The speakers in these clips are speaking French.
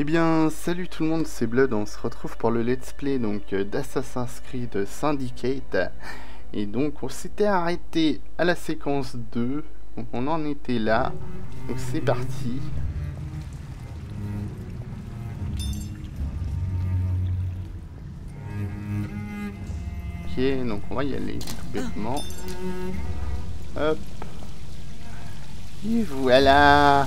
Eh bien, salut tout le monde, c'est Blood, on se retrouve pour le let's play donc d'Assassin's Creed Syndicate. Et donc on s'était arrêté à la séquence 2, donc on en était là, donc c'est parti. Ok, donc on va y aller tout bêtement. Hop. Et voilà.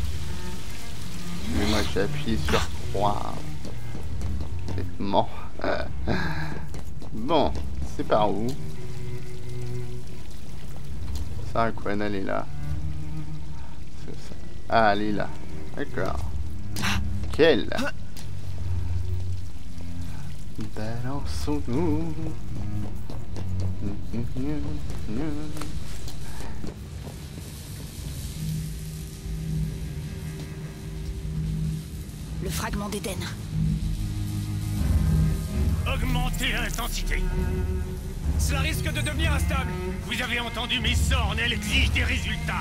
Mais moi j'ai appuyé sur 3. Bêtement. Bon, c'est par où? Sarah Connor, elle est là. Ça. Ah, elle est là. D'accord. Quelle? Balançons-nous. Le fragment d'Éden. Augmentez l'intensité. Cela risque de devenir instable. Vous avez entendu mes sornes, elles exigent des résultats.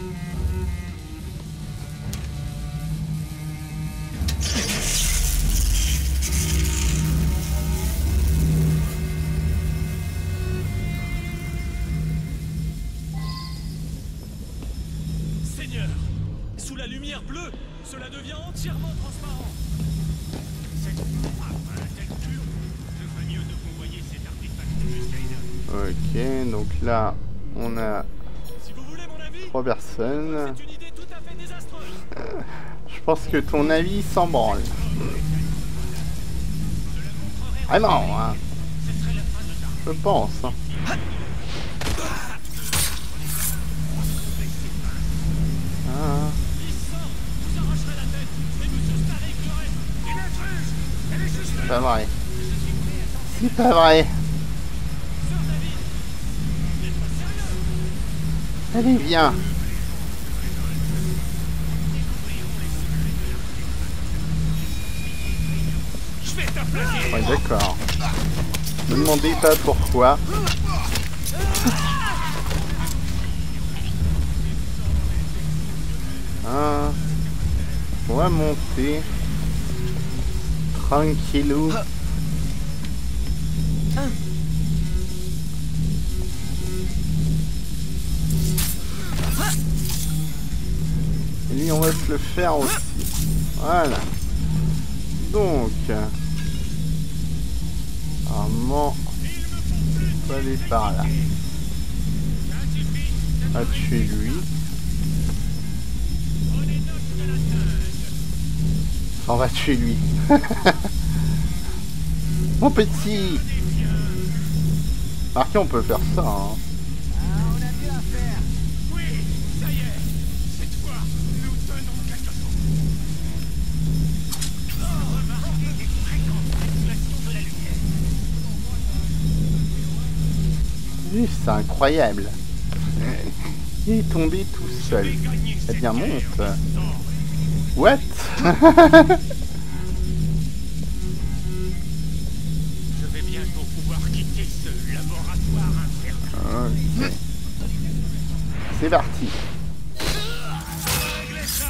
Seigneur, sous la lumière bleue, cela devient entièrement transparent. Cette frappe à la tête dure devrait mieux de convoyer cet artefact jusqu'à Eden. Ok, donc là, on a Si vous voulez mon avis, 3 personnes. c'est une idée tout à fait désastreuse. Je pense que ton avis s'en branle. Vraiment, hein. Je pense. Hein. Ah. Vous arracherez la tête, et Monsieur Starrick ferait une intruse. Elle est juste C'est là. pas vrai. C'est pas vrai. Sœur David, vous n'êtes pas sérieux? Allez, viens. Je vais te placer. Ouais, d'accord. Ne me demandez pas pourquoi. Ah. On va monter. Tranquillou. Et lui, on va se le faire aussi. Voilà. Donc, normalement, on va aller par là. On va tuer lui. Enfin, on va tuer lui. Mon petit. Marqué, on peut faire ça. Hein. Oui, ça y est. Cette fois, nous tenons quelque chose. Remarquez des fréquentes fluctuations de la lumière. Oui, c'est incroyable. Il est tombé tout seul. Eh bien, monte. What? Je vais bientôt pouvoir quitter ce laboratoire infernal. Ok. C'est parti. Réglez ça.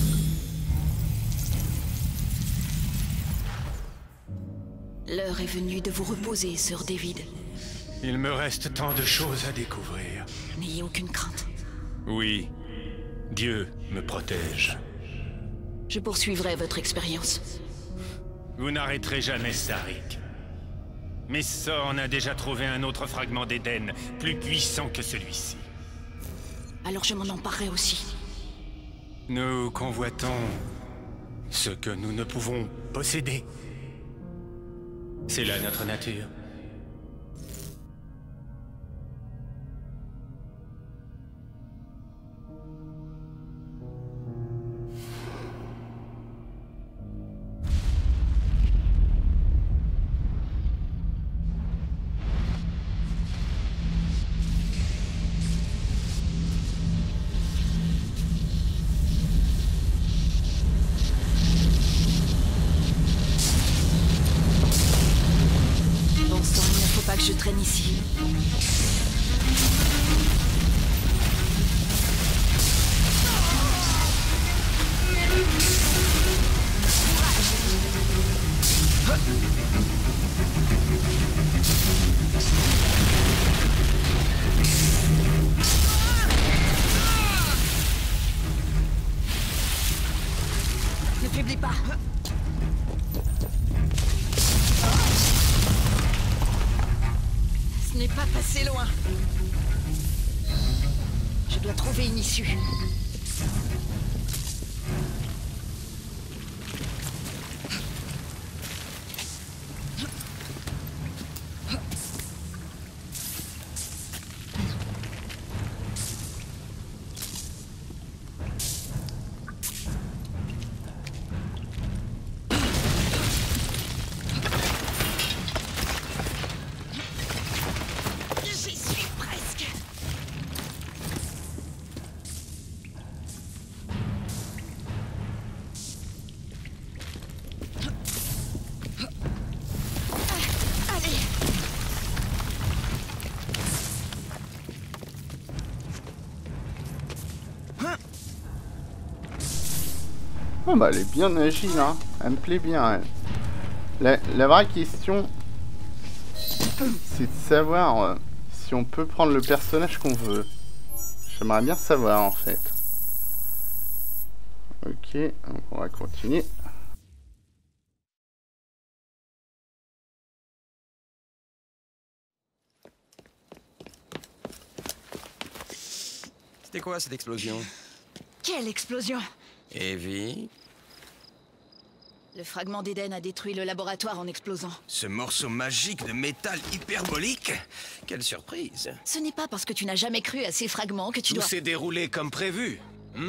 L'heure est venue de vous reposer, sœur David. Il me reste tant de choses à découvrir. N'ayez aucune crainte. Oui, Dieu me protège. Je poursuivrai votre expérience. Vous n'arrêterez jamais Starrick. Mais Sorn a déjà trouvé un autre fragment d'Éden, plus puissant que celui-ci. Alors je m'en emparerai aussi. Nous convoitons ce que nous ne pouvons posséder. C'est là notre nature. Bon sang, il ne faut pas que je traîne ici. pas passer loin. Je dois trouver une issue. J'y suis presque. Allez. Ah bah elle est bien agile, hein. Elle me plaît bien, elle. La vraie question, c'est de savoir si on peut prendre le personnage qu'on veut. J'aimerais bien savoir, en fait. Ok, donc on va continuer. C'était quoi cette explosion? Quelle explosion! Evie, Le fragment d'Éden a détruit le laboratoire en explosant. ce morceau magique de métal hyperbolique? Quelle surprise! Ce n'est pas parce que tu n'as jamais cru à ces fragments que tu Tout dois... s'est déroulé comme prévu.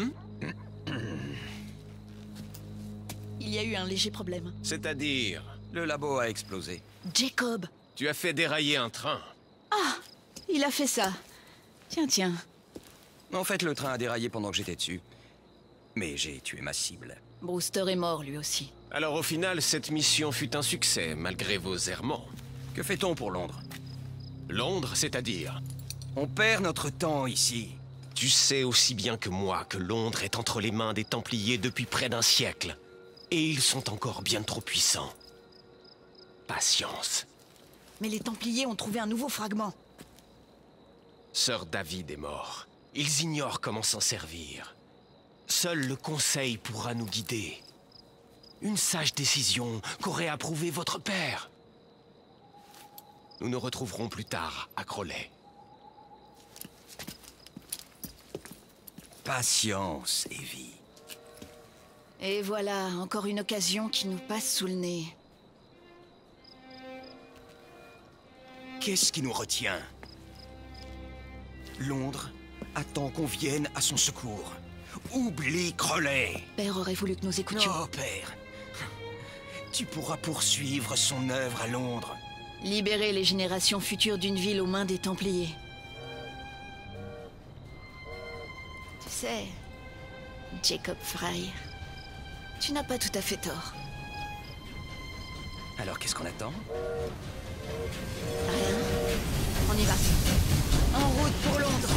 Il y a eu un léger problème. C'est-à-dire, Le labo a explosé. Jacob! tu as fait dérailler un train. Il a fait ça. Tiens. En fait, le train a déraillé pendant que j'étais dessus. Mais j'ai tué ma cible. Brewster est mort lui aussi. Alors au final, cette mission fut un succès, malgré vos errements. Que fait-on pour Londres? Londres, c'est-à-dire? On perd notre temps ici. Tu sais aussi bien que moi que Londres est entre les mains des Templiers depuis près d'un siècle. Et ils sont encore bien trop puissants. Patience. Mais les Templiers ont trouvé un nouveau fragment. Sir David est mort. Ils ignorent comment s'en servir. Seul le Conseil pourra nous guider. Une sage décision qu'aurait approuvée votre père. Nous nous retrouverons plus tard à Crowley. Patience, Evie. Et voilà, encore une occasion qui nous passe sous le nez. Qu'est-ce qui nous retient? Londres attend qu'on vienne à son secours. Oublie Crowley. Père aurait voulu que nous écoutions. Non, père. Tu pourras poursuivre son œuvre à Londres. Libérer les générations futures d'une ville aux mains des Templiers. Tu sais, Jacob Frye, tu n'as pas tout à fait tort. Alors qu'est-ce qu'on attend? Rien. On y va. En route pour Londres.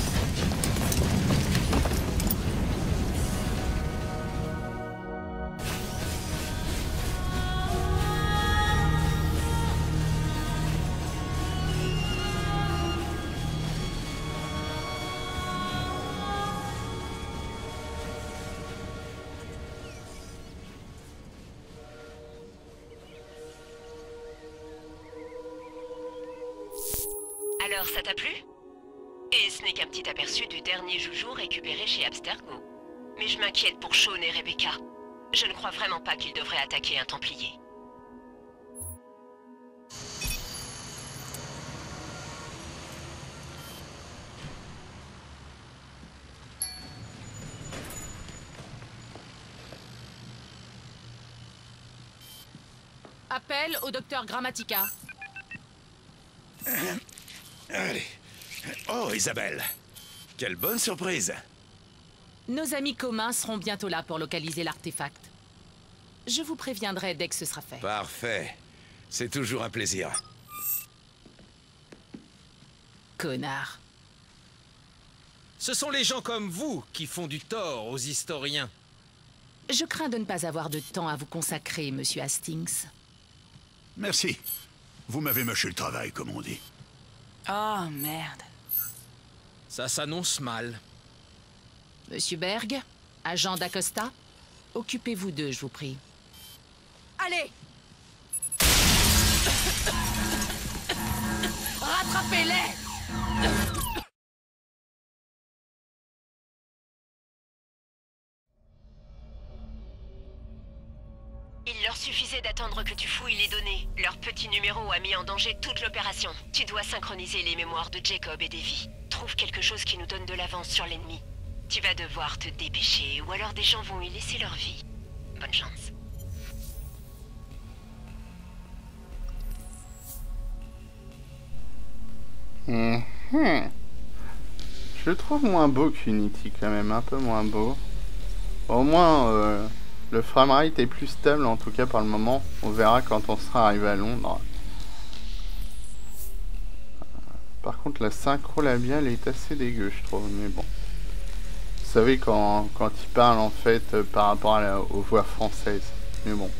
Alors, ça t'a plu? Et ce n'est qu'un petit aperçu du dernier joujou récupéré chez Abstergo. Mais je m'inquiète pour Shaun et Rebecca. Je ne crois vraiment pas qu'ils devraient attaquer un Templier. Appel au docteur Grammatica. Allez. Oh, Isabelle. Quelle bonne surprise. Nos amis communs seront bientôt là pour localiser l'artefact. Je vous préviendrai dès que ce sera fait. Parfait. C'est toujours un plaisir. Connard. Ce sont les gens comme vous qui font du tort aux historiens. Je crains de ne pas avoir de temps à vous consacrer, monsieur Hastings. Merci. Vous m'avez mâché le travail, comme on dit. Oh, merde. Ça s'annonce mal. Monsieur Berg, agent d'Acosta, occupez-vous d'eux, je vous prie. Allez! Rattrapez-les! Il leur suffisait d'attendre que tu fouilles les données. Leur petit numéro a mis en danger toute l'opération. Tu dois synchroniser les mémoires de Jacob et Davy. Trouve quelque chose qui nous donne de l'avance sur l'ennemi. Tu vas devoir te dépêcher, ou alors des gens vont y laisser leur vie. Bonne chance. Je le trouve moins beau qu'Unity quand même, un peu moins beau. Au moins, le framerate est plus stable, en tout cas par le moment. On verra quand on sera arrivé à Londres. Par contre, la synchro labiale est assez dégueu, je trouve, mais bon. Vous savez, quand il parle, en fait, par rapport aux voix françaises. Mais bon.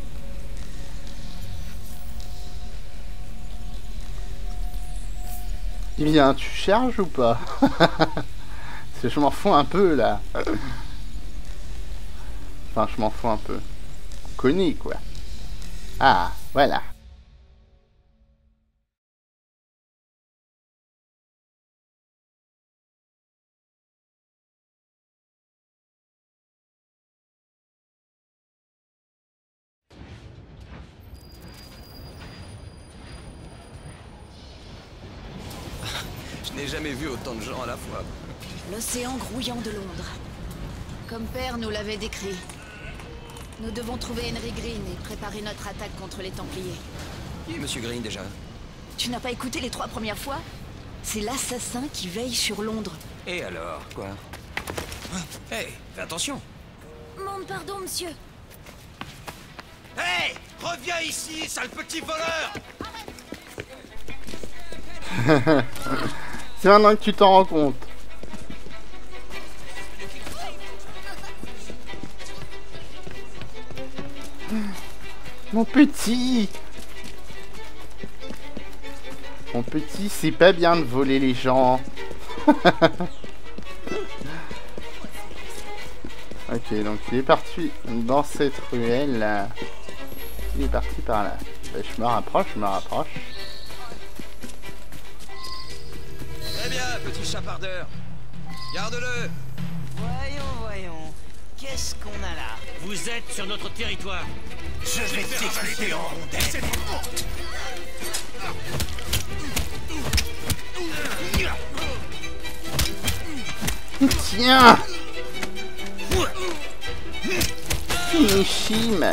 Eh bien, tu charges ou pas? Parce que je m'en fous un peu, là. Enfin, je m'en fous un peu. On connaît, quoi. Ah, voilà. Je n'ai jamais vu autant de gens à la fois. L'océan grouillant de Londres. Comme Père nous l'avait décrit. Nous devons trouver Henry Green et préparer notre attaque contre les Templiers. Qui est Monsieur Green déjà? Tu n'as pas écouté les 3 premières fois? C'est l'assassin qui veille sur Londres. Et alors, quoi? Hey, fais attention! Mon pardon, monsieur. Hey! Reviens ici, sale petit voleur! C'est maintenant que tu t'en rends compte. Mon petit! Mon petit, c'est pas bien de voler les gens. Ok, donc il est parti dans cette ruelle là. Il est parti par là. Ben, je me rapproche, Très bien, petit chapardeur. Garde-le. Voyons. Qu'est-ce qu'on a là? Vous êtes sur notre territoire. Je vais t'éclater en rondelles. Tiens! Finish him!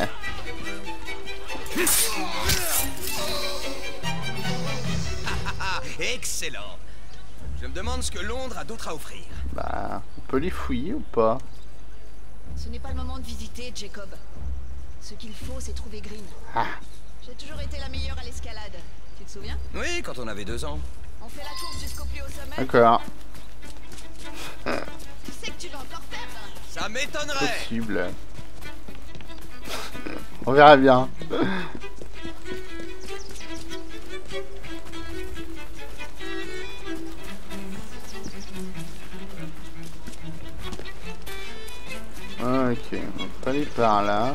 Excellent. Je me demande ce que Londres a d'autre à offrir. Bah, on peut les fouiller ou pas? Ce n'est pas le moment de visiter, Jacob. Ce qu'il faut, c'est trouver Green. Ah. J'ai toujours été la meilleure à l'escalade. Tu te souviens? Oui, quand on avait 2 ans. On fait la course jusqu'au plus haut sommet. D'accord. Tu sais que tu vas encore faire, hein? Ça m'étonnerait. Possible. On verra bien. Ok, on va aller par là.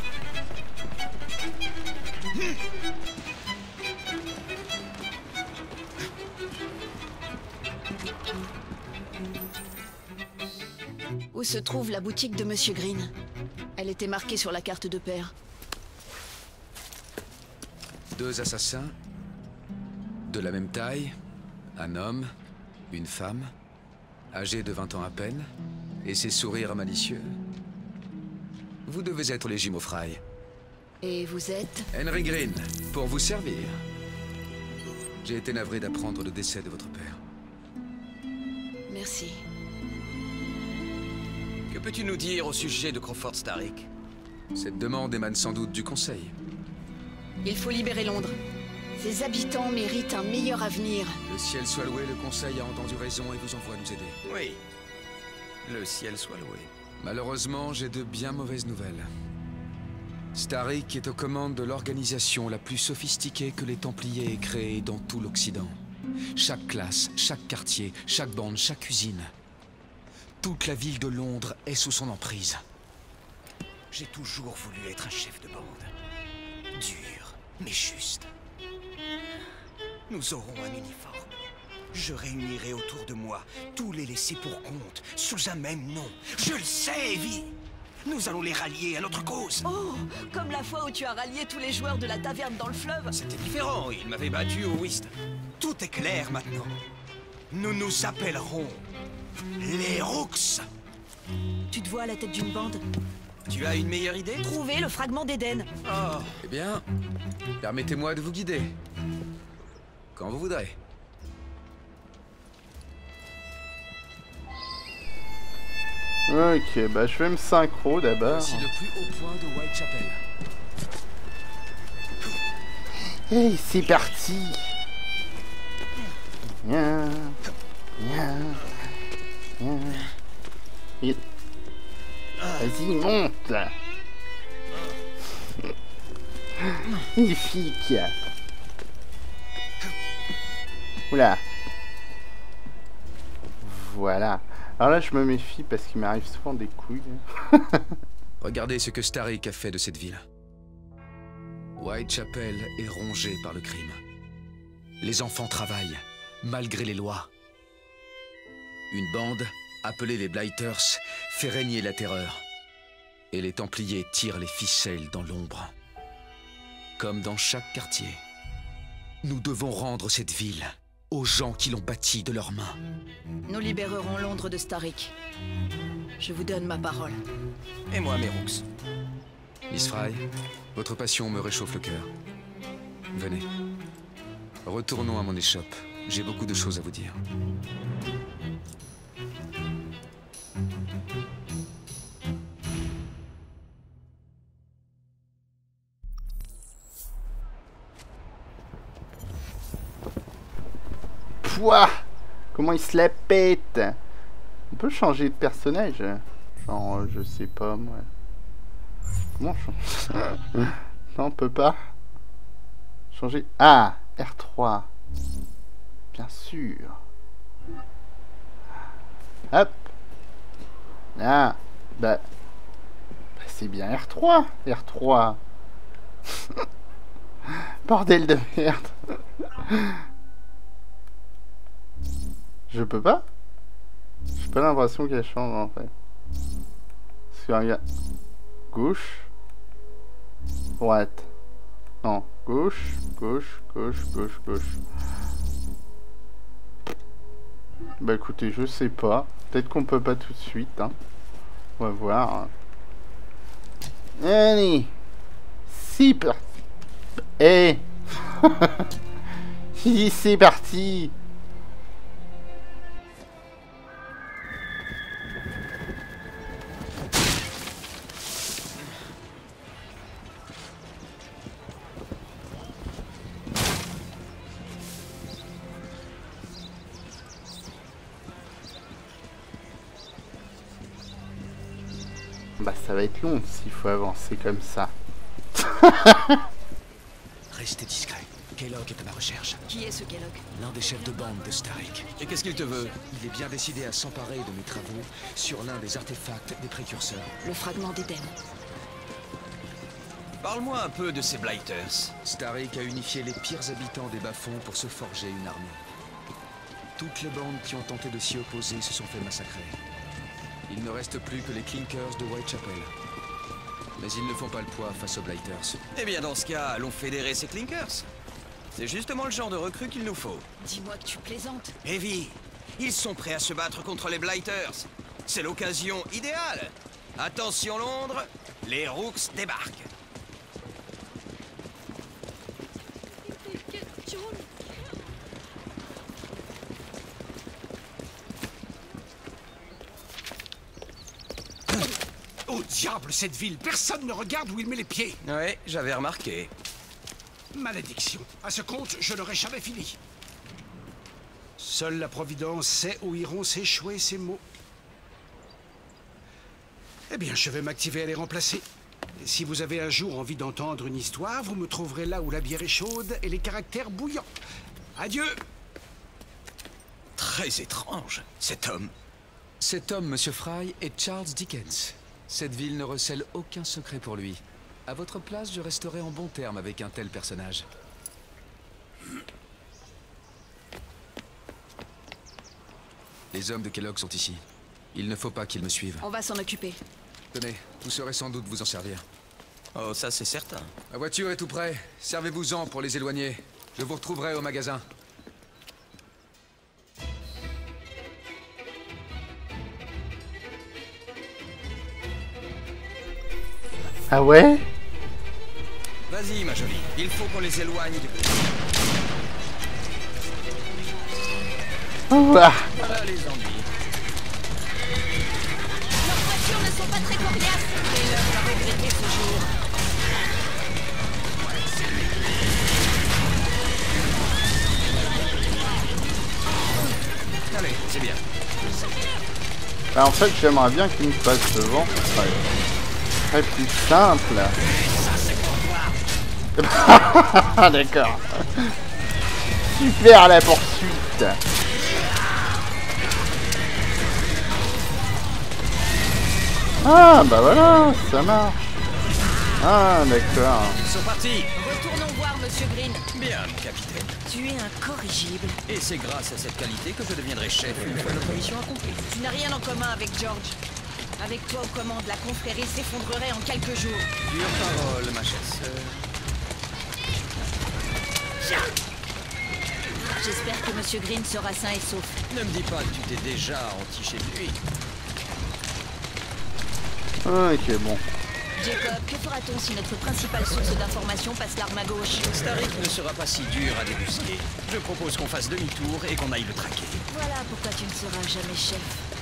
Où se trouve la boutique de Monsieur Green? Elle était marquée sur la carte de Père. 2 assassins, de la même taille, un homme, une femme, âgés de 20 ans à peine, et ses sourires malicieux. Vous devez être les jumeaux Fry. Et vous êtes? Henry Green, pour vous servir. J'ai été navré d'apprendre le décès de votre père. Merci. Que peux-tu nous dire au sujet de Crawford Starrick? Cette demande émane sans doute du Conseil. Il faut libérer Londres. Ses habitants méritent un meilleur avenir. Le ciel soit loué, le Conseil a entendu raison et vous envoie nous aider. Oui. Le ciel soit loué. Malheureusement, j'ai de bien mauvaises nouvelles. Starrick est aux commandes de l'organisation la plus sophistiquée que les Templiers aient créée dans tout l'Occident. Chaque classe, chaque quartier, chaque bande, chaque usine. Toute la ville de Londres est sous son emprise. J'ai toujours voulu être un chef de bande. Dur, mais juste. Nous aurons un uniforme. Je réunirai autour de moi tous les laissés pour compte, sous un même nom. Je le sais, Evie. Nous allons les rallier à notre cause. Oh, comme la fois où tu as rallié tous les joueurs de la taverne dans le fleuve. C'était différent, ils m'avaient battu au whist. Tout est clair maintenant. Nous nous appellerons les Rooks. Tu te vois à la tête d'une bande? Tu as une meilleure idée? Trouver le fragment d'Éden. Oh. Eh bien, permettez-moi de vous guider. Quand vous voudrez. Ok, bah je vais me synchro d'abord. Voici le plus haut point de Whitechapel. Hey, c'est parti. Viens. Viens. Viens. Et... Vas-y, monte. Magnifique. Oula. Voilà. Alors là, je me méfie parce qu'il m'arrive souvent des couilles. Regardez ce que Starrick a fait de cette ville. Whitechapel est rongée par le crime. Les enfants travaillent, malgré les lois. Une bande, appelée les Blighters, fait régner la terreur. Et les Templiers tirent les ficelles dans l'ombre. Comme dans chaque quartier, nous devons rendre cette ville aux gens qui l'ont bâtie de leurs mains. Nous libérerons Londres de Starrick. Je vous donne ma parole. Et moi, mes Rooks. Miss Fry, votre passion me réchauffe le cœur. Venez. Retournons à mon échoppe. J'ai beaucoup de choses à vous dire. Pouah! Comment il se la pète! On peut changer de personnage? Genre, je sais pas, moi. Comment changer? Non, on peut pas. Changer... Ah! R3. Bien sûr. Hop. Ah. Bah c'est bien R3. R3. Bordel de merde. Je peux pas? J'ai pas l'impression qu'elle change en fait. Parce que regarde. Gauche. Droite. Non. Gauche. Gauche. Gauche. Gauche. Gauche. Bah écoutez, je sais pas. Peut-être qu'on peut pas tout de suite. Hein. On va voir. Allez. C'est parti. Eh. C'est parti. Bah ça va être long s'il faut avancer comme ça. Restez discret. Kellogg est à ma recherche. Qui est ce Kellogg? L'un des chefs de bande de Starrick. Et qu'est-ce qu'il te veut? Il est bien décidé à s'emparer de mes travaux sur l'un des artefacts des précurseurs. Le fragment d'Éden. Parle-moi un peu de ces Blighters. Starrick a unifié les pires habitants des bas-fonds pour se forger une armée. Toutes les bandes qui ont tenté de s'y opposer se sont fait massacrer. Il ne reste plus que les Clinkers de Whitechapel. Mais ils ne font pas le poids face aux Blighters. Eh bien dans ce cas, allons fédérer ces Clinkers. C'est justement le genre de recrue qu'il nous faut. Dis-moi que tu plaisantes. Evie, ils sont prêts à se battre contre les Blighters. C'est l'occasion idéale. Attention Londres, les Rooks débarquent. Oh diable, cette ville, personne ne regarde où il met les pieds. Ouais, j'avais remarqué. Malédiction. À ce compte, je n'aurai jamais fini. Seule la Providence sait où iront s'échouer ces mots. Eh bien, je vais m'activer à les remplacer. Si vous avez un jour envie d'entendre une histoire, vous me trouverez là où la bière est chaude et les caractères bouillants. Adieu. Très étrange, cet homme. Cet homme, Monsieur Fry, est Charles Dickens. Cette ville ne recèle aucun secret pour lui. À votre place, je resterai en bon terme avec un tel personnage. Les hommes de Kellogg sont ici. Il ne faut pas qu'ils me suivent. On va s'en occuper. Tenez, vous saurez sans doute vous en servir. Oh, ça c'est certain. La voiture est tout près. Servez-vous-en pour les éloigner. Je vous retrouverai au magasin. Ah ouais? Vas-y, ma jolie. Il faut qu'on les éloigne du... Ouah. Voilà les ennuis. Leurs voitures ne sont pas très coriaces. Taylor va regretter ce jour. Allez, c'est bien. Bah, en fait, j'aimerais bien qu'il me passe devant. Ouais. C'est plus simple. D'accord. Super la poursuite. Ah bah voilà, ça marche. Ah d'accord. Ils sont partis. Retournons voir Monsieur Green. Bien, capitaine. Tu es incorrigible. Et c'est grâce à cette qualité que je deviendrai chef une fois notre mission accomplie. Tu n'as rien en commun avec George. Avec toi aux commandes, la confrérie s'effondrerait en quelques jours. Dure parole, ma chère sœur. J'espère que Monsieur Green sera sain et sauf. Ne me dis pas que tu t'es déjà entiché de lui. Ok, bon. Jacob, que fera-t-on si notre principale source d'information passe l'arme à gauche? Starrick ne sera pas si dur à débusquer. Je propose qu'on fasse demi-tour et qu'on aille le traquer. Voilà pourquoi tu ne seras jamais chef.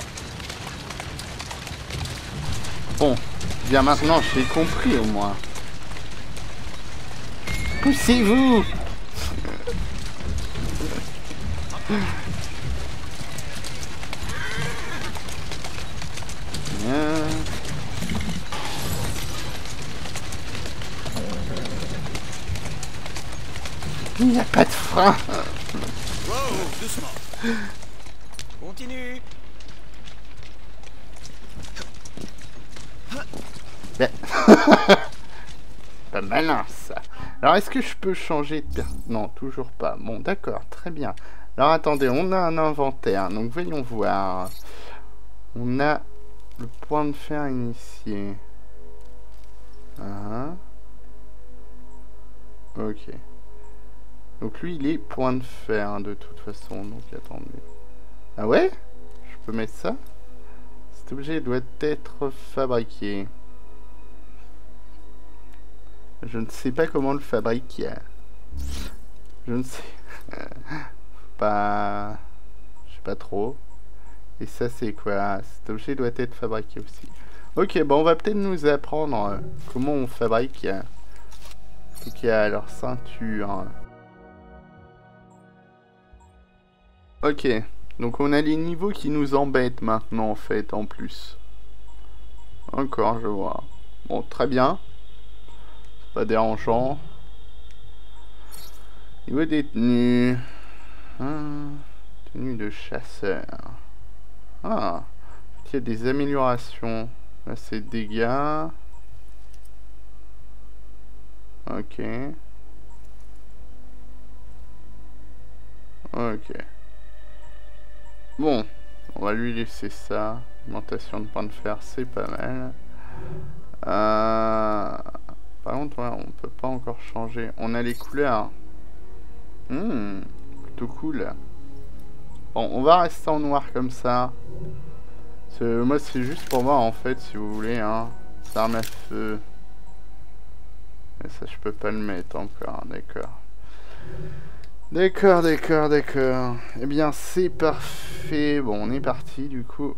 Bon, bien maintenant j'ai compris au moins. Poussez-vous. Bien. Il n'y a pas de frein. Wow, doucement. Continue. Ben. Pas malin ça. Alors est-ce que je peux changer de Non, toujours pas. Bon, d'accord, très bien. Alors attendez, on a un inventaire. Donc voyons voir. On a le point de fer initié. Ok. Donc lui il est point de fer hein, de toute façon. Donc attendez. Ah ouais? Je peux mettre ça? Cet objet doit être fabriqué. Je ne sais pas comment le fabriquer. Je ne sais pas. Je sais pas trop. Et ça c'est quoi? Cet objet doit être fabriqué aussi. Ok, bon on va peut-être nous apprendre comment on fabrique. Donc il y a leur ceinture. Ok, donc on a les niveaux qui nous embêtent maintenant en fait en plus. Encore je vois. Bon très bien. Pas dérangeant. Niveau des tenues. Tenue de chasseur. Ah. Il y a des améliorations. Là c'est dégâts. Ok. Ok. Bon. On va lui laisser ça. Augmentation de points de fer, c'est pas mal. Par contre, ouais, on peut pas encore changer. On a les couleurs. Plutôt cool. Bon, on va rester en noir comme ça. Moi, c'est juste pour voir, en fait, si vous voulez, hein. Arme à feu. Mais ça, je peux pas le mettre encore, d'accord. D'accord. Eh bien, c'est parfait. Bon, on est parti, du coup.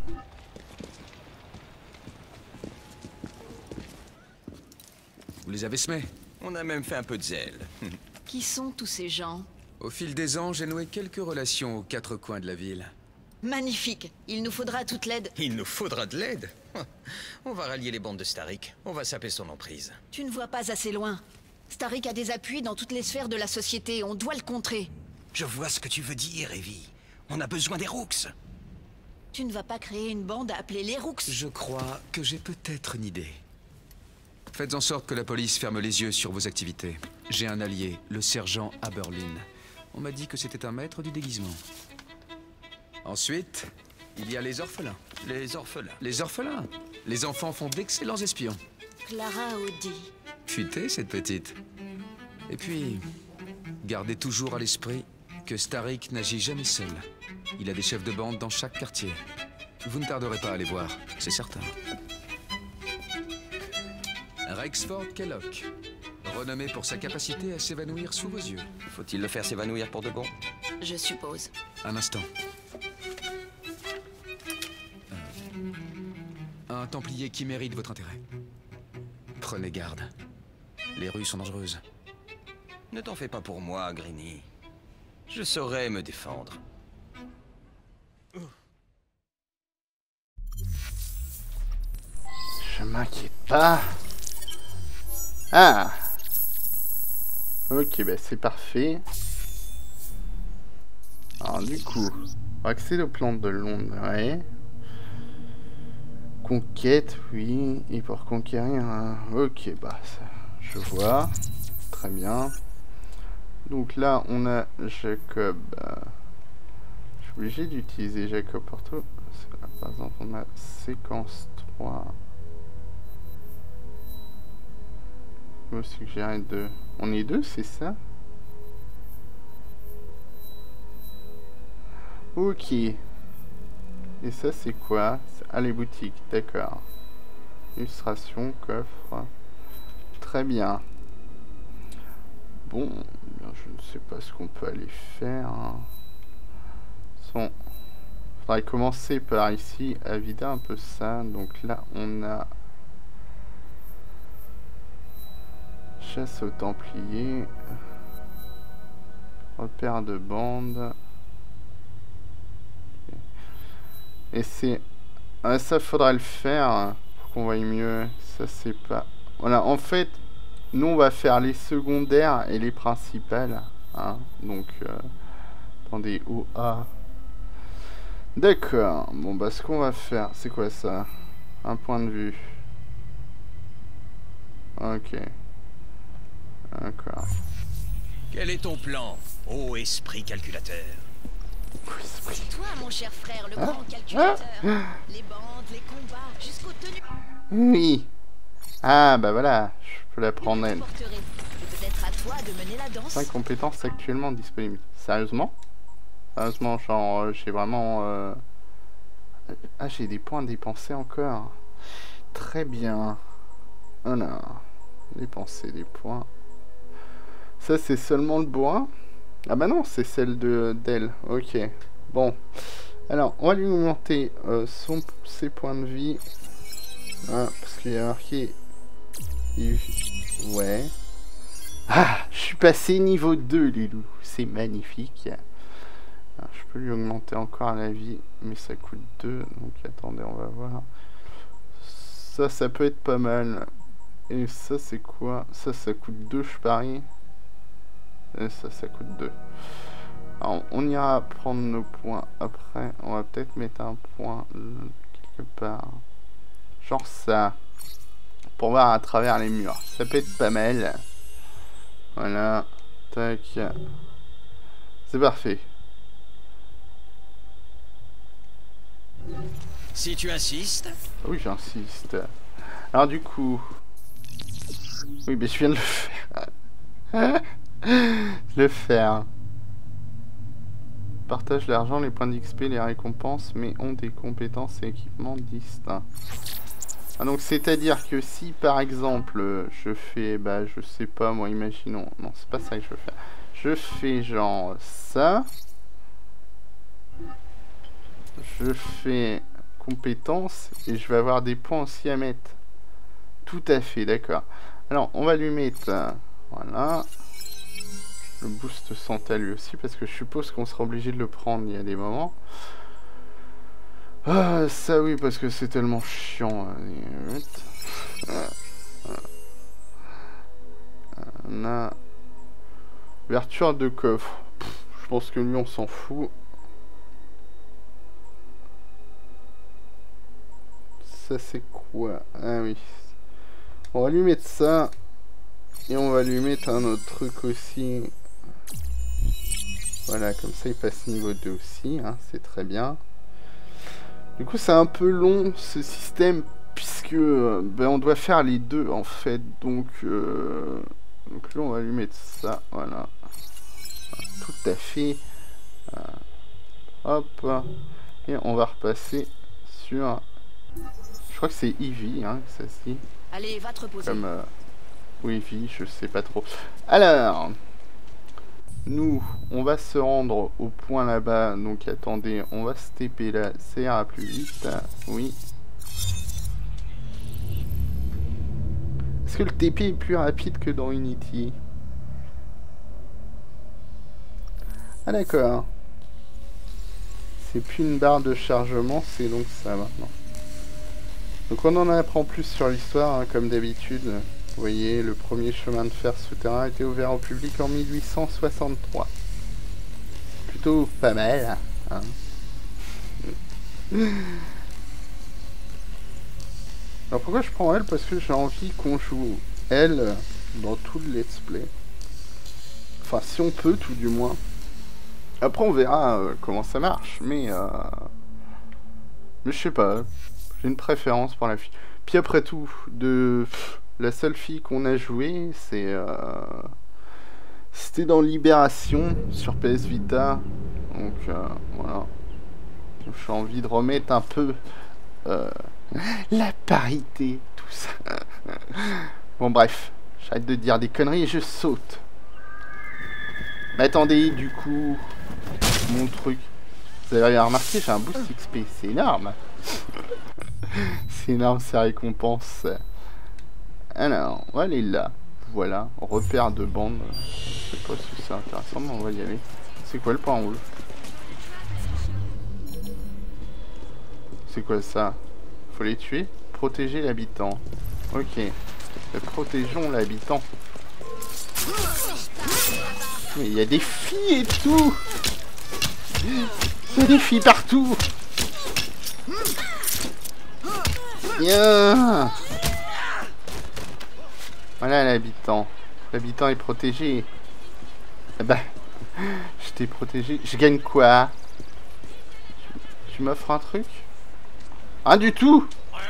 Vous les avez semés? On a même fait un peu de zèle. Qui sont tous ces gens? Au fil des ans, j'ai noué quelques relations aux quatre coins de la ville. Magnifique. Il nous faudra toute l'aide. Il nous faudra de l'aide. On va rallier les bandes de Starrick. On va saper son emprise. Tu ne vois pas assez loin. Starrick a des appuis dans toutes les sphères de la société. On doit le contrer. Je vois ce que tu veux dire, Evie. On a besoin des Rooks. Tu ne vas pas créer une bande appelée les Rooks. Je crois que j'ai peut-être une idée. Faites en sorte que la police ferme les yeux sur vos activités. J'ai un allié, le sergent Aberlin. On m'a dit que c'était un maître du déguisement. Ensuite, Il y a les orphelins. Les orphelins. Les orphelins. Les enfants font d'excellents espions. Clara Audi. Futée, cette petite. Et puis, gardez toujours à l'esprit que Starrick n'agit jamais seul. Il a des chefs de bande dans chaque quartier. Vous ne tarderez pas à les voir, c'est certain. Rexford Kellock, renommé pour sa capacité à s'évanouir sous vos yeux. Faut-il le faire s'évanouir pour de bon? Je suppose. Un instant. Un templier qui mérite votre intérêt. Prenez garde. Les rues sont dangereuses. Ne t'en fais pas pour moi, Greeny. Je saurai me défendre. Je m'inquiète pas. Ah. Ok, bah c'est parfait. Alors du coup, accéder aux plantes de Londres, ouais. Conquête, oui. Et pour conquérir, ok, bah ça, je vois. Très bien. Donc là, on a Jacob. Je suis obligé d'utiliser Jacob pour tout. Par exemple, on a séquence 3. Je me suggérais 2. On est 2, c'est ça? Ok. Et ça, c'est quoi? Ah, les boutiques, d'accord. Illustration, coffre. Très bien. Bon, je ne sais pas ce qu'on peut aller faire. Faudrait commencer par ici, à vider un peu ça. Donc là, on a chasse aux Templiers, repère de bande. Et c'est... Ah, ça, faudra le faire pour qu'on voie mieux. Ça, c'est pas... Voilà, en fait, nous, on va faire les secondaires et les principales. Hein, donc, attendez, OA. D'accord. Bon, bah, ce qu'on va faire, c'est quoi ça? Un point de vue. Ok. D'accord. Quel est ton plan, ô esprit calculateur? C'est toi, mon cher frère, le grand calculateur. Les bandes, les combats, jusqu'aux tenues. Oui. Ah, bah voilà. Je peux la prendre elle. Peut-être à toi de mener la danse. 5 compétences actuellement disponibles. Sérieusement? Sérieusement, genre, j'ai vraiment... Ah, j'ai des points dépensés encore. Très bien. Voilà. Dépenser des points. Ça, c'est seulement le bois. Ah bah non, c'est celle d'elle. Ok. Bon. Alors, on va lui augmenter ses points de vie. Ah, parce qu'il y a marqué... Ouais. Ah, je suis passé niveau 2, les loups. C'est magnifique. Alors, je peux lui augmenter encore la vie, mais ça coûte 2. Donc, attendez, on va voir. Ça peut être pas mal. Et ça, c'est quoi? Ça coûte 2, je parie. Et ça coûte 2. Alors, on ira prendre nos points après. On va peut-être mettre un point quelque part. Genre ça. Pour voir à travers les murs. Ça peut être pas mal. Voilà. Tac. C'est parfait. Si tu insistes. Oui, j'insiste. Alors du coup... Oui, mais je viens de le faire. Le faire. Partage l'argent, les points d'XP, les récompenses, mais ont des compétences et équipements distincts. Ah, donc c'est-à-dire que si par exemple je fais, bah je sais pas moi, imaginons, non c'est pas ça que je veux faire. Je fais genre ça. Je fais compétences et je vais avoir des points aussi à mettre. Tout à fait, d'accord. Alors on va lui mettre, voilà. Le boost santé à lui aussi, parce que je suppose qu'on sera obligé de le prendre, il y a des moments. Ah, ça oui, parce que c'est tellement chiant. On a... Ouverture de coffre. Je pense que lui, on s'en fout. Ça, c'est quoi? Ah oui. On va lui mettre ça. Et on va lui mettre un autre truc aussi. Voilà, comme ça il passe niveau 2 aussi, hein, c'est très bien. Du coup, c'est un peu long ce système, puisque ben, on doit faire les deux en fait. Donc là, on va lui mettre ça, voilà. Tout à fait. Hop. Et on va repasser sur... Je crois que c'est Eevee, hein, que ça se dit. Allez, va te reposer. Comme... ou Eevee, je sais pas trop. Alors... Nous, on va se rendre au point là-bas. Donc attendez, on va se TP là. Ça ira plus vite. Oui. Est-ce que le TP est plus rapide que dans Unity? Ah d'accord. C'est plus une barre de chargement, c'est donc ça maintenant. Donc on en apprend plus sur l'histoire, hein, comme d'habitude. Vous voyez, le premier chemin de fer souterrain a été ouvert au public en 1863. Plutôt pas mal, hein. Alors pourquoi je prends elle? Parce que j'ai envie qu'on joue elle dans tout le let's play. Enfin, si on peut, tout du moins. Après, on verra comment ça marche, mais je sais pas. J'ai une préférence pour la fille. Puis après tout, la seule fille qu'on a jouée, c'était dans Libération sur PS Vita. Donc voilà. J'ai envie de remettre un peu la parité, tout ça. Bon bref, j'arrête de dire des conneries et je saute. Mais attendez, du coup, mon truc. Vous avez remarqué, j'ai un boost XP, c'est énorme. C'est énorme, ces récompenses. Alors, on va aller là. Voilà, repère de bande. Je sais pas si c'est intéressant, mais on va y aller. C'est quoi le point rouge? C'est quoi ça? Faut les tuer? Protéger l'habitant. Ok. Protégeons l'habitant. Mais il y a des filles et tout! Il y a des filles partout! Bien! Voilà l'habitant. L'habitant est protégé. Ah bah, je t'ai protégé. Je gagne quoi? Tu m'offres un truc? Rien du tout!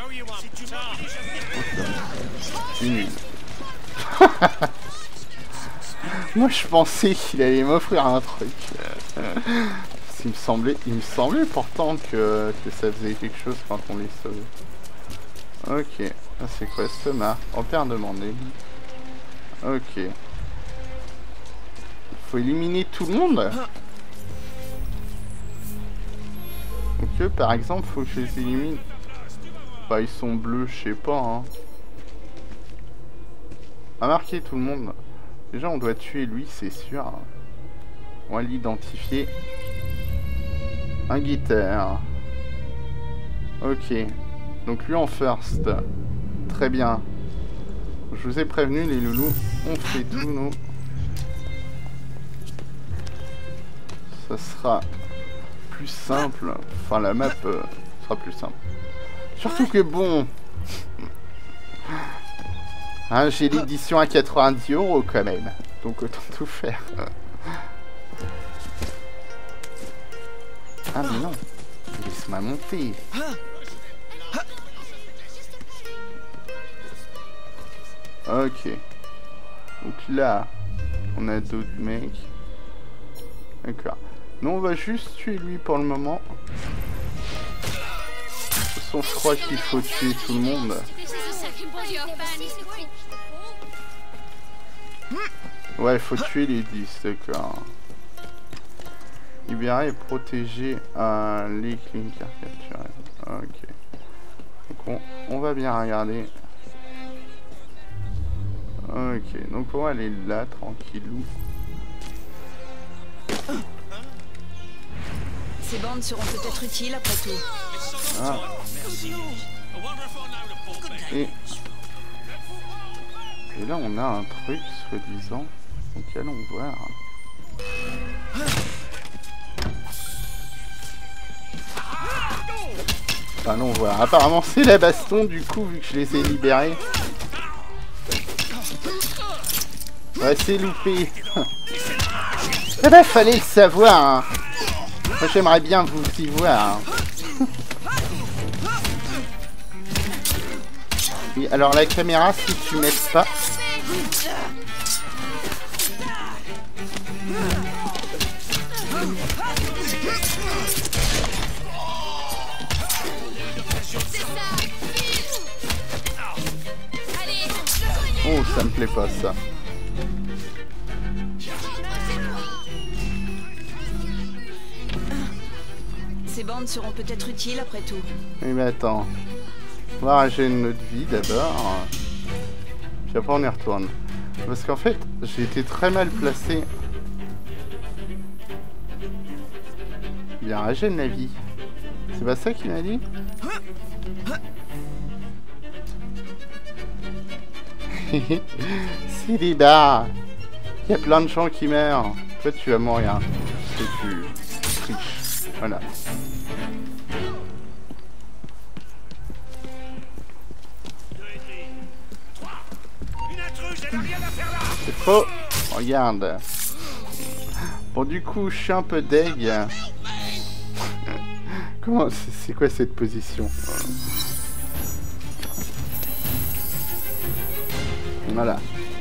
Nul. Moi je pensais qu'il allait m'offrir un truc. Il me semblait pourtant que ça faisait quelque chose quand on les sauvait. Ok. Ah, c'est quoi ce marque? Repère demandé. Ok. Faut éliminer tout le monde. Ok, par exemple, faut que je les élimine. Bah, ils sont bleus, je sais pas, hein. On va marquer tout le monde. Déjà, on doit tuer lui, c'est sûr. On va l'identifier. Un guitare. Ok. Donc lui en first. Très bien. Je vous ai prévenu, les loulous. On fait tout, nous. Ça sera plus simple. Enfin, la map sera plus simple. Surtout que bon... Hein, j'ai l'édition à 90 € quand même. Donc autant tout faire. Ah mais non. Laisse-moi monter. Ok. Donc là, on a d'autres mecs. D'accord. Nous, on va juste tuer lui pour le moment. De toute façon, je crois qu'il faut tuer tout le monde. Ouais, il faut tuer les 10, d'accord. Libérer et protéger les clinkers capturés. Ok. Donc on va bien regarder. Ok, donc on va aller là, tranquillou. Ces bandes seront peut-être utiles après tout. Ah. Et là on a un truc, soi-disant. Donc allons voir. Allons voir. Apparemment c'est la baston du coup vu que je les ai libérés. Ouais, c'est loupé. Eh ben fallait le savoir. Hein. Moi j'aimerais bien vous y voir. Hein. Oui, alors la caméra, si tu m'aides pas... Oh, ça me plaît pas, ça. Ces bandes seront peut-être utiles après tout. Oui, mais attends. On va régénérer notre vie d'abord. Puis après on y retourne. Parce qu'en fait, j'ai été très mal placé. Bien, régène la vie. C'est pas ça qu'il m'a dit? C'est des bars. Il y a plein de gens qui meurent. Toi, tu vas mourir. Et tu triches. Voilà. C'est faux. Regarde. Bon, du coup, je suis un peu deg. Comment... C'est quoi cette position? Voilà.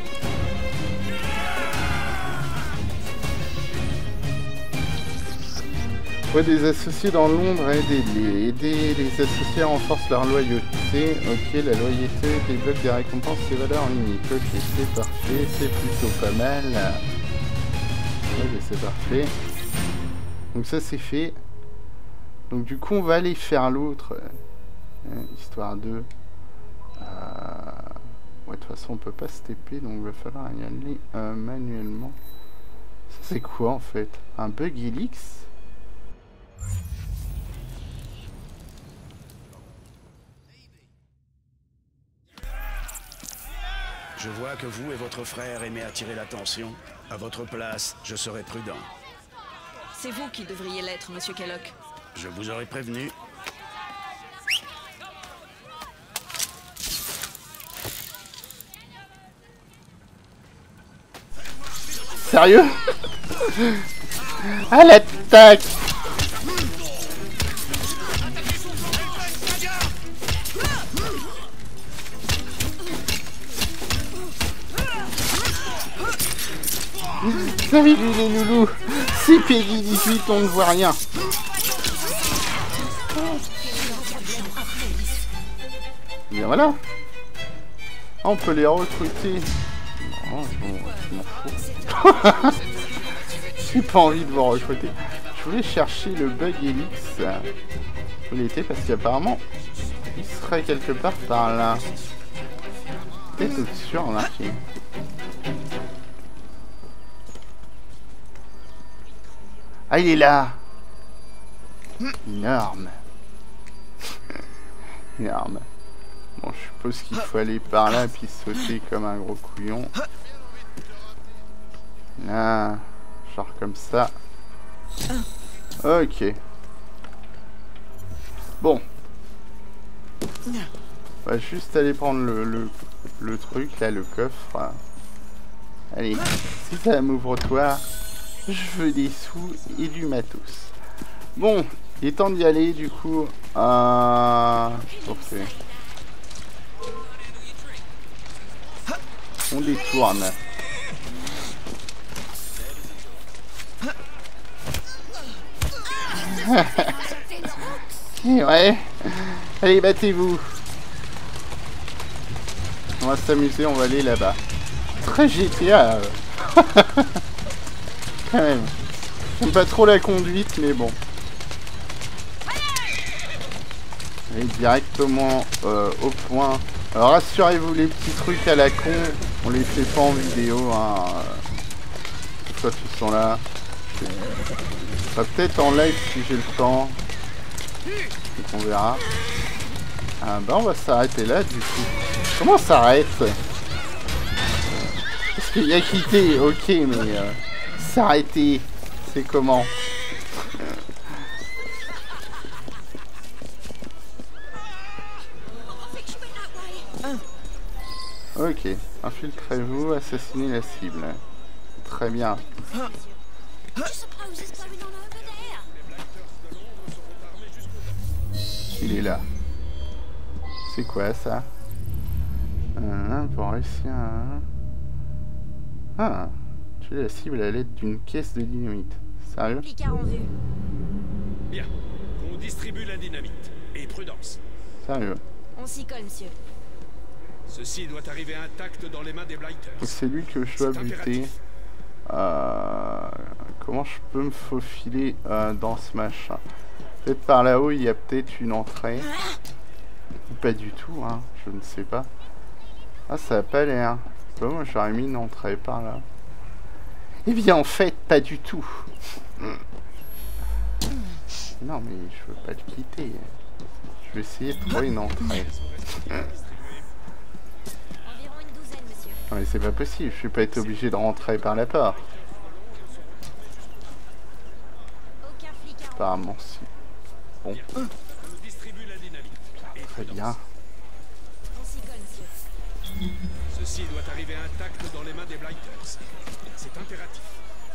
Ouais, des associés dans Londres, aidez-les. Aider les associés renforce leur loyauté. Ok, la loyauté débloque des récompenses et valeurs uniques. Ok, c'est parfait, c'est plutôt pas mal. Ok, c'est parfait. Donc ça c'est fait. Donc du coup on va aller faire l'autre. Histoire de... Ouais, de toute façon on peut pas se TP, donc il va falloir y aller manuellement. Ça c'est quoi en fait? Un bug Helix? Je vois que vous et votre frère aimez attirer l'attention. À votre place, je serai prudent. C'est vous qui devriez l'être, monsieur Kellock. Je vous aurais prévenu. Sérieux? À l'attaque! Salut les loulous! C'est Peggy 18, on ne voit rien. Bien voilà. Ah, on peut les recruter. Non, je m'en fous. J'ai pas envie de vous recruter. Je voulais chercher le bug Helix. Où il était parce qu'apparemment il serait quelque part par là. Peut-être au-dessus, remarquez. Ah, il est là. Énorme. Énorme. Bon, je suppose qu'il faut aller par là puis sauter comme un gros couillon. Là, genre comme ça. Ok. Bon. On va juste aller prendre le truc, là, le coffre. Allez, si ça m'ouvre-toi, je veux des sous et du matos. Bon, il est temps d'y aller, du coup. Forcé. On détourne. Ouais. Allez, battez-vous. On va s'amuser, on va aller là-bas. Très GTA. Quand même. J'aime pas trop la conduite, mais bon. Allez, directement au point. Alors rassurez-vous, les petits trucs à la con, on les fait pas en vidéo. Hein. Soit ils sont là. Ça va peut-être en live si j'ai le temps. Donc on verra. Ah bah on va s'arrêter là du coup. Comment on s'arrête? Parce qu'il y a quitté, ok, mais s'arrêter, c'est comment? Ok, infiltrez-vous, assassinez la cible. Très bien. Il est là. C'est quoi ça? Pour réussir à... Ah, tuer la cible à l'aide d'une caisse de dynamite. Sérieux? Picard en vue. Bien. On distribue la dynamite. Et prudence. Sérieux? On s'y colle, monsieur. Ceci doit arriver intact dans les mains des Blighters. C'est lui que je dois buter. Comment je peux me faufiler dans ce machin? Peut-être par là-haut, il y a peut-être une entrée. Ou pas du tout, hein. Je ne sais pas. Ah, ça a pas l'air. Bon, moi, j'aurais mis une entrée par là. Eh bien, en fait, pas du tout. Non, mais je veux pas le quitter. Je vais essayer de trouver une entrée. Environ une douzaine, monsieur. Non, mais c'est pas possible. Je vais pas être obligé de rentrer par la porte. Aucun flic à Apparemment, si. Bon. On distribue la dynamite. Et Très prudence. bien. On s'y colle, monsieur. Ceci doit arriver intact dans les mains des Blighters. C'est impératif.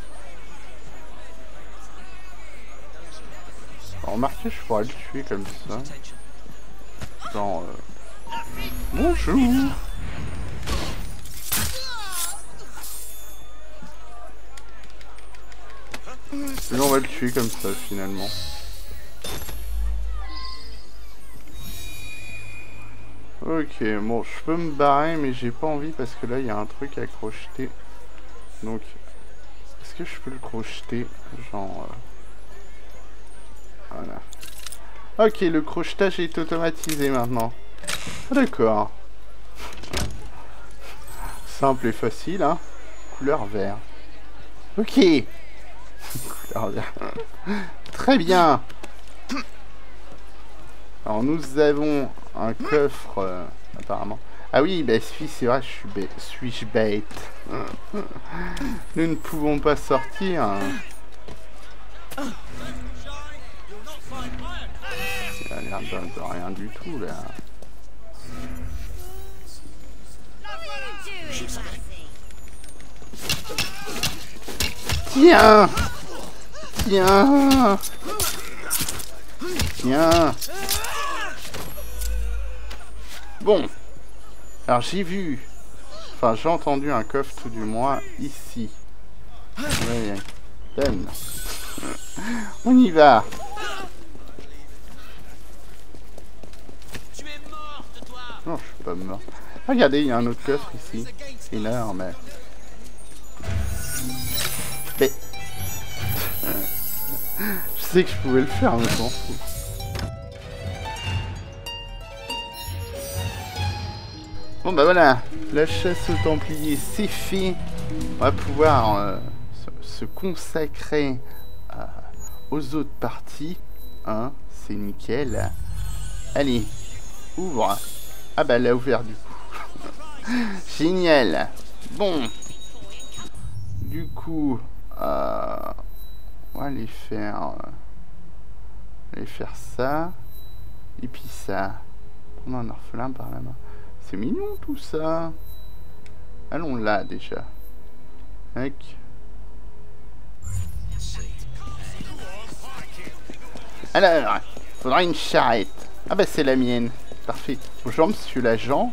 Remarquez, je pourrais le tuer comme ça. Genre... Bonjour. Et on va le tuer comme ça, finalement. Ok, bon, je peux me barrer, mais j'ai pas envie parce que là, il y a un truc à crocheter. Donc, est-ce que je peux le crocheter? Genre... Voilà. Ok, le crochetage est automatisé maintenant. Ah, d'accord. Simple et facile, hein. Couleur vert. Ok. Couleur vert. Très bien. Alors nous avons un coffre, apparemment. Ah oui, bah c'est vrai, suis-je bête. Nous ne pouvons pas sortir. Il a l'air de rien du tout là. Tiens! Tiens! Tiens! Bon. Alors j'ai vu. Enfin j'ai entendu un coffre tout du moins ici. Oui. Donne. On y va. Non, je suis pas mort. Regardez, il y a un autre coffre ici. Énorme. Mais... je sais que je pouvais le faire, mais je m'en fous. Bon bah voilà, la chasse aux Templiers c'est fait. On va pouvoir se consacrer aux autres parties. Hein, c'est nickel. Allez, ouvre. Ah bah elle a ouvert du coup. Génial. Bon. Du coup, on va aller faire ça. Et puis ça. Prendre un orphelin par la main. C'est mignon tout ça. Allons là déjà. Tac. Alors, faudra une charrette. Ah bah c'est la mienne. Parfait. Bonjour monsieur l'agent.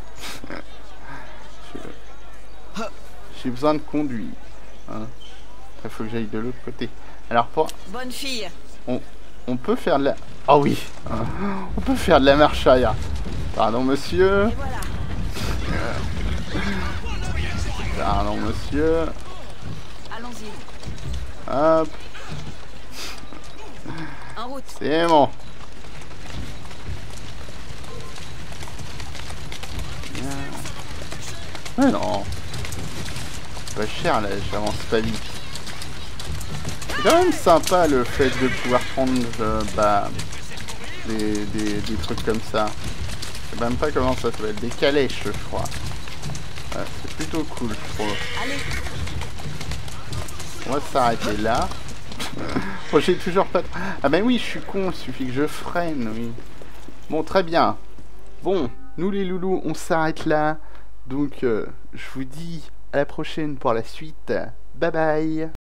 J'ai besoin de conduire. Hein. Il faut que j'aille de l'autre côté. Alors pour... Bonne fille. On peut faire de la... Oh oui. On peut faire de la marche arrière. Pardon monsieur. Et voilà. Pardon monsieur. Allons-y. Hop. En route. C'est bon. Mais non. Pas cher là, j'avance pas vite. C'est quand même sympa le fait de pouvoir prendre des trucs comme ça. Je sais même pas comment ça s'appelle. Des calèches je crois. Ouais, c'est plutôt cool je trouve. Allez. On va s'arrêter là. Bon, j'ai toujours pas... Ah ben oui, je suis con, il suffit que je freine, oui. Bon, très bien. Bon, nous les loulous, on s'arrête là. Donc, je vous dis à la prochaine pour la suite. Bye bye.